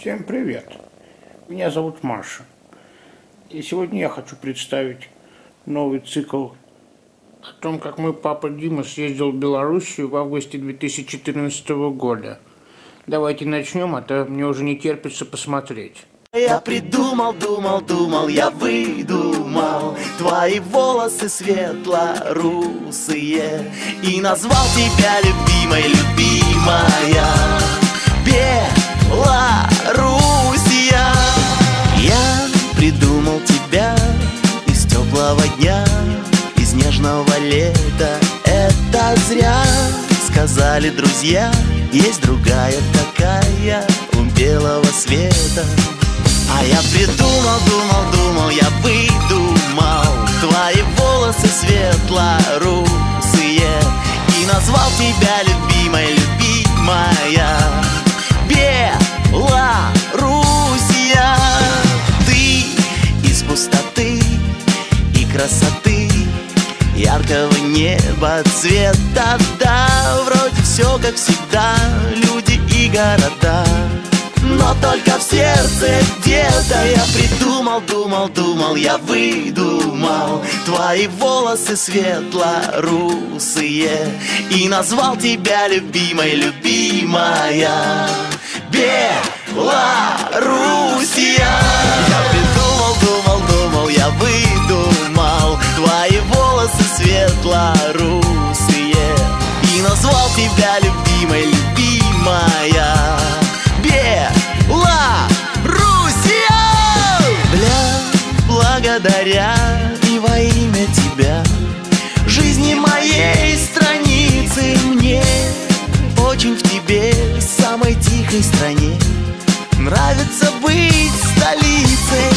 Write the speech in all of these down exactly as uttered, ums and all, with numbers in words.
Всем привет! Меня зовут Маша. И сегодня я хочу представить новый цикл о том, как мой папа Дима съездил в Белоруссию в августе две тысячи четырнадцатого года. Давайте начнем, а то мне уже не терпится посмотреть. Я придумал, думал, думал, я выдумал твои волосы светло-русые и назвал тебя любимой, любимая Белоруссия. Я придумал тебя из теплого дня, из нежного лета. Это зря, сказали друзья, есть другая такая у белого света. А я придумал, думал, думал, я выдумал твои волосы светло-русые и назвал тебя любимой, любимая Белоруссия. Ты из пустоты и красоты, яркого неба цвета, да, вроде все как всегда, люди и города. Но только в сердце где-то я придумал, думал, думал, я выдумал твои волосы светло-русые и назвал тебя любимой, любимая Белоруссия. Я придумал, думал, думал, я выдумал твои волосы светло-русые и назвал тебя любимой, любимая Белоруссия. Бля, благодаря и во имя тебя жизни моей страницы мне очень в тебе, самой тихой стране, нравится быть столицей.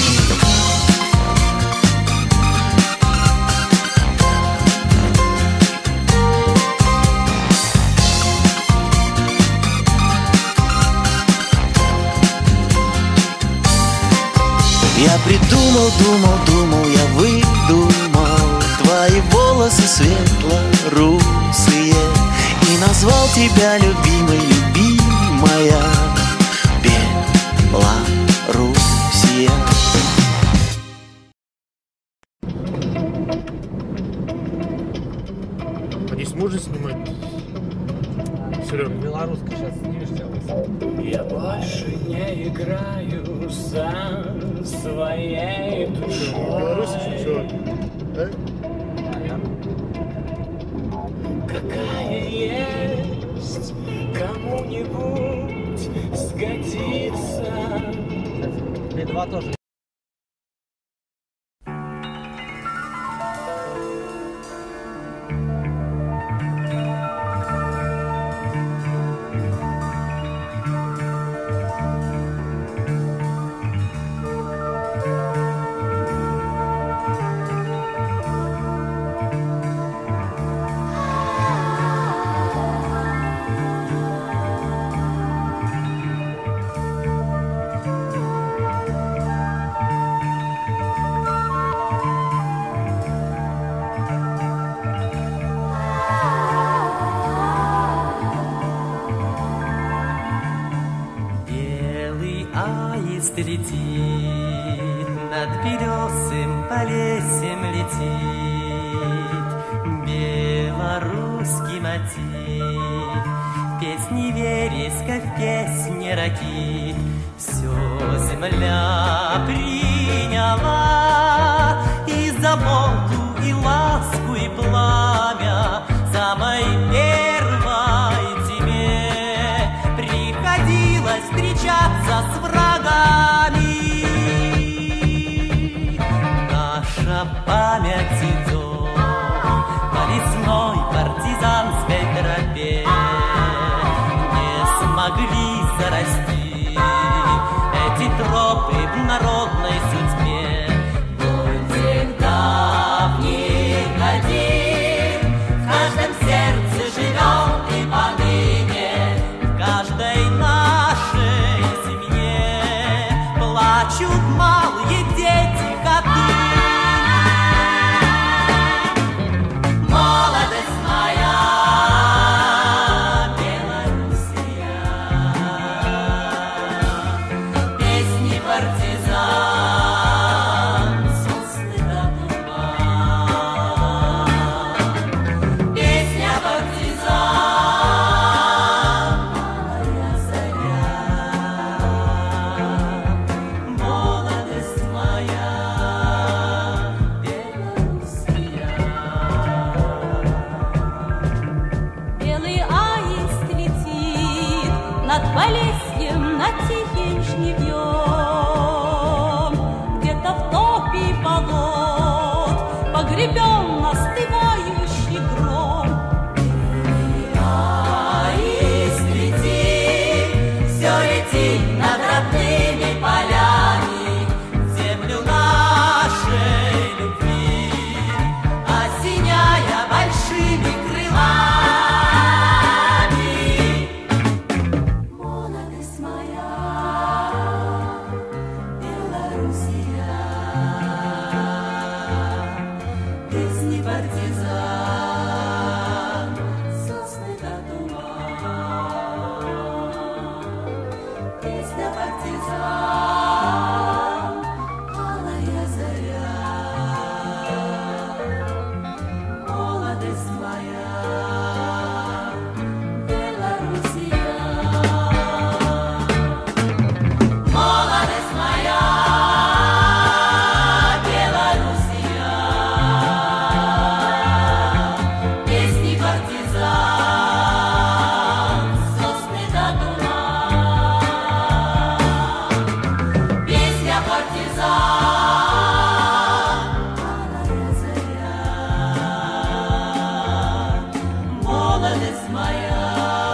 Я придумал, думал, думал, я выдумал твои волосы светло-русые и назвал тебя любимой, любимая Белоруссия. А здесь можно снимать? Серега, белорусский сейчас снимешь, делается. Я больше не играю со своей душой. Беларусь все. Да? Какая есть кому-нибудь сгодится. Би два тоже. Летит, над березым полесьем летит белорусский мотив. В песне вереска, в песне ракит все земля приняла, и заботу, и ласку, и пламя самой первой тебе приходилось встречаться с врагами. Наша память идет по лесной партизанской тропе, не смогли зарасти эти тропы в народной судьбе. Был день давний один, в каждом сердце живем и поныне, в каждой нашей семье плачут малые дети, коты. Молодость моя над Полесьем, над тихим жнивьем, где-то в топе болот погребен остывающий гром. А из лети, все летит над родными полями, землю нашей любви, осеняя большими крылами. Молодость моя, Белоруссия, песни партизан, сосны да туман, песня партизан, алая заря. Молодость моя, Белоруссия. Молодость моя, Белоруссия. Песни партизан, сосны да туман, песня партизан, алая заря. Молодость моя.